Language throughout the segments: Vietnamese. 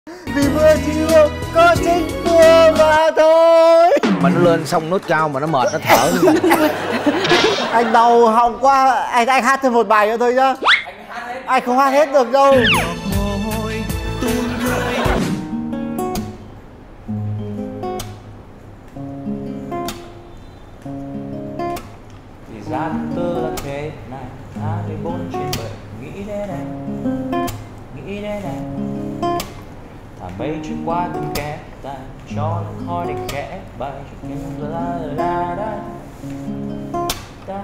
Vì mưa chỉ yêu có chính mưa mà thôi. Mà nó lên xong nốt cao mà nó mệt nó thở. Anh đau họng quá, anh hát thêm một bài nữa thôi nhá. Anh không hát hết được đâu. Thì ra tôi là thế này 24/7 nghĩ đến em, nghĩ đến em. Thả mây trôi qua từng kẽ tay cho nó khói để khẽ bay cho tiếng la la la la.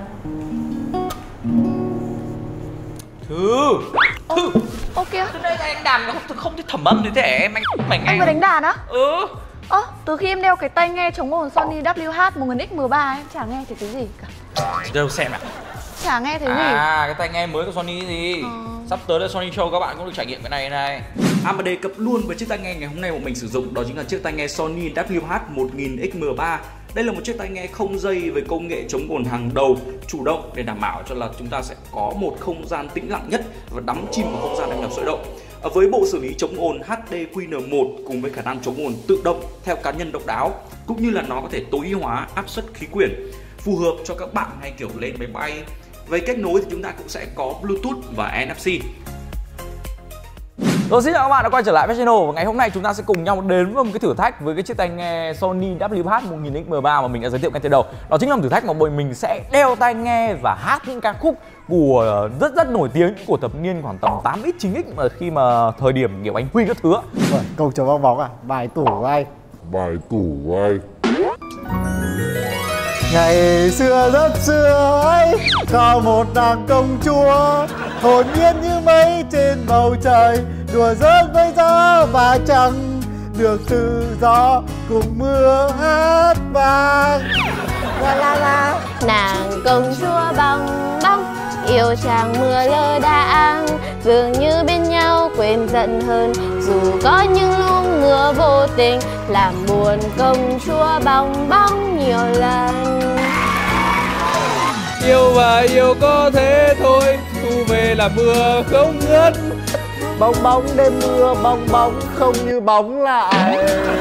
Thư Ô kìa, từ đây anh đàn không thấy thẩm âm thế em anh anh vừa đánh đàn á? Ừ. Từ khi em đeo cái tai nghe chống ồn Sony WH-1000X-M3 em chả nghe thấy cái gì cả. Đâu xem nào. Chả nghe thấy gì. Cái tai nghe mới của Sony gì. Sắp tới là Sony Show các bạn cũng được trải nghiệm cái này này. Mà đề cập luôn với chiếc tai nghe ngày hôm nay mà mình sử dụng, đó chính là chiếc tai nghe Sony WH-1000X-M3. Đây là một chiếc tai nghe không dây với công nghệ chống ồn hàng đầu, chủ động để đảm bảo cho là chúng ta sẽ có một không gian tĩnh lặng nhất và đắm chìm vào không gian âm nhạc sôi động. Với bộ xử lý chống ồn HDQN1 cùng với khả năng chống ồn tự động theo cá nhân độc đáo, cũng như là nó có thể tối ưu hóa áp suất khí quyển, phù hợp cho các bạn hay kiểu lên máy bay. Về kết nối thì chúng ta cũng sẽ có Bluetooth và NFC. Rồi, xin chào các bạn đã quay trở lại với channel. Và ngày hôm nay chúng ta sẽ cùng nhau đến với một cái thử thách với cái chiếc tai nghe Sony WH-1000X-M3 mà mình đã giới thiệu ngay từ đầu. Đó chính là một thử thách mà mình sẽ đeo tai nghe và hát những ca khúc của rất nổi tiếng của thập niên khoảng tầm 8X 9X mà khi mà thời điểm kiểu anh Quy các thứ. Rồi, câu chờ bong bóng à? Bài tủ của anh. Bài tủ của anh. Ngày xưa rất xưa ấy, có một nàng công chúa hồn nhiên như mây trên bầu trời, đùa giỡn với gió và trăng, được tự do cùng mưa hát vang. La la la. Nàng công chúa bong bóng yêu chàng mưa lơ đãng, dường như bên nhau quên giận hơn, dù có những lúc mưa vô tình làm buồn công chúa bong bóng nhiều lần. Yêu và yêu có thế thôi, thu về là mưa không ngớt. Bong bóng đêm mưa, bong bóng không như bóng lại.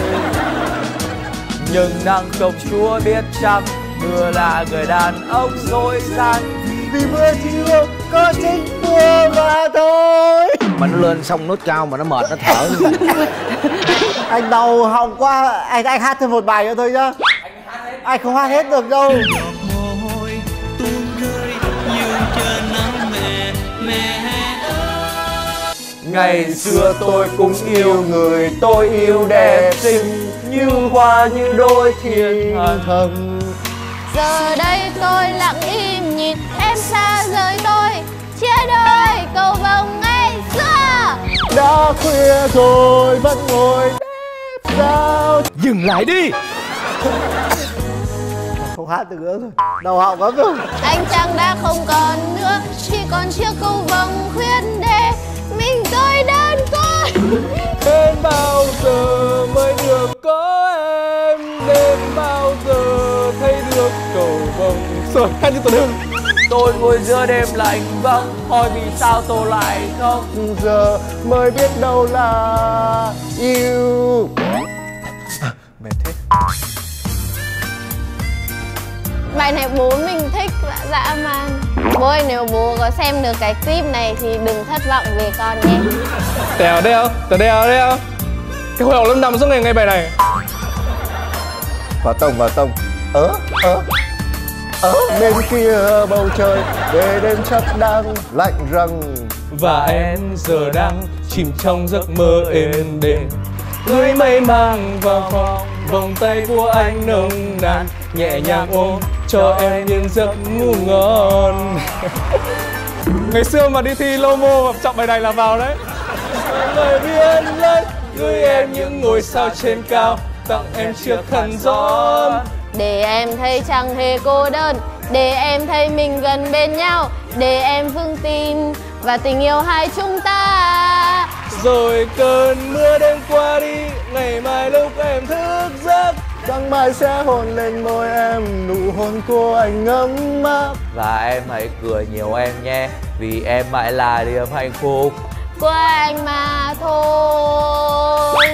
Nhưng nàng công chúa biết chăng, mưa là người đàn ông dối gian. Vì mưa chỉ yêu có chính mưa mà thôi. Mà nó lên xong nốt cao mà nó mệt nó thở. Anh đau họng quá, anh hát thêm một bài nữa thôi nhá. Anh không hát hết được đâu. Ngày xưa tôi cũng yêu người tôi yêu đẹp xinh, như hoa như đôi thiên thần. Giờ đây tôi lặng im nhìn em xa rời tôi, chia đôi cầu vồng ngày xưa. Đã khuya rồi vẫn ngồi đếp sao. Dừng lại đi. Không hát được nữa rồi, đầu họng lắm rồi. Anh chàng đã không còn nữa, chỉ còn chiếc cầu vồng khuyết để mình tôi đơn côi. Đến bao giờ mới được có em, đến bao giờ thấy được cầu vồng. Rồi, hát như Tuấn Hưng. Tôi ngồi giữa đêm lạnh vắng, hỏi vì sao tôi lại khóc. Giờ mới biết đâu là yêu. Mệt thế. Bài này bố mình thích dã man. Bố ơi, nếu bố có xem được cái clip này thì đừng thất vọng về con nhé. Tèo đeo, tèo đeo đeo. Cái hồi hộp lâm đầm suốt ngày bài này. Vào tông. Bên kia bầu trời về đêm chắc đang lạnh răng. Và em giờ đang chìm trong giấc mơ êm đềm. Gửi mây mang vào phòng, vòng tay của anh nồng nàn, nhẹ nhàng ôm cho em những giấc ngủ ngon. Ngày xưa mà đi thi lô mô chọn bài này là vào đấy. Lời biên lên gửi em những ngôi sao trên cao, tặng em chiếc khăn gió. Để em thấy chẳng hề cô đơn, để em thấy mình gần bên nhau, để em vững tin và tình yêu hai chúng ta. Rồi cơn mưa đêm qua đi, ngày mai lúc em thức giấc, Sáng mai sẽ hôn lên môi em, nụ hôn của anh ấm áp. và em hãy cười nhiều em nhé, vì em mãi là niềm hạnh phúc. của anh mà thôi.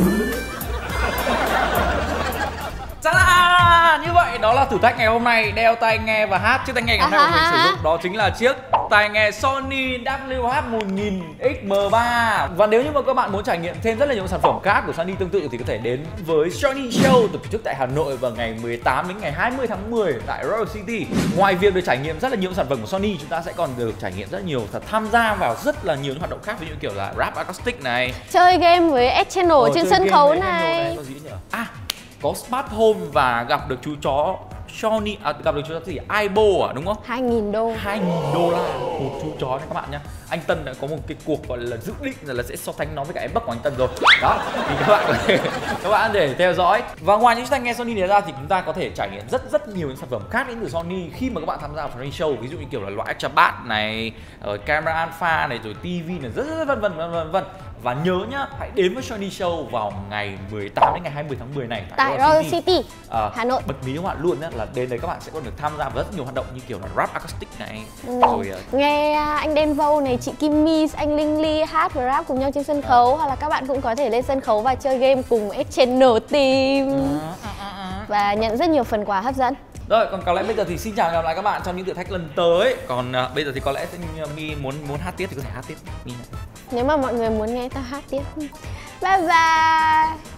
Như vậy đó là thử thách ngày hôm nay, đeo tai nghe và hát. Chiếc tai nghe ngày hôm nay của mình sử dụng đó chính là chiếc tai nghe Sony WH-1000XM3. Và nếu như mà các bạn muốn trải nghiệm thêm rất là nhiều sản phẩm khác của Sony tương tự thì có thể đến với Sony Show được tổ chức tại Hà Nội vào ngày 18 đến ngày 20 tháng 10 tại Royal City. Ngoài việc được trải nghiệm rất là nhiều sản phẩm của Sony, chúng ta sẽ còn được trải nghiệm rất nhiều, tham gia vào rất là nhiều những hoạt động khác, ví dụ kiểu là rap acoustic này, chơi game với S Channel trên sân khấu này. Có gì nhỉ? Có Smart Home và gặp được chú chó Sony, gặp được chú chó gì? Aibo đúng không? 2.000 đô. 2.000 đô la một chú chó này các bạn nhé. Anh Tân đã có một cái cuộc gọi là dự định là sẽ so sánh nó với cả em Bắc của anh Tân rồi. Đó, thì các bạn để theo dõi. Và ngoài những tai nghe Sony này ra thì chúng ta có thể trải nghiệm rất nhiều những sản phẩm khác đến từ Sony khi mà các bạn tham gia vào Sony Show. Ví dụ như kiểu là loại Extra Bass này, camera alpha này, rồi TV này, rất vân vân. Và nhớ nhá, hãy đến với Sony Show vào ngày 18 đến ngày 20 tháng 10 này tại Royal City, Hà Nội. Bật mí các bạn luôn nhé, là đến đấy các bạn sẽ còn được tham gia vào rất nhiều hoạt động như kiểu là rap acoustic này, rồi nghe anh Denvo này, chị Kim My, anh Linh Ly hát và rap cùng nhau trên sân khấu, hoặc là các bạn cũng có thể lên sân khấu và chơi game cùng S Channel Team và nhận rất nhiều phần quà hấp dẫn. Rồi, còn có lẽ bây giờ thì xin chào gặp lại các bạn trong những thử thách lần tới. Còn bây giờ thì có lẽ My muốn hát tiếp thì có thể hát tiếp. My. Nếu mà mọi người muốn nghe tao hát tiếp. Bye bye.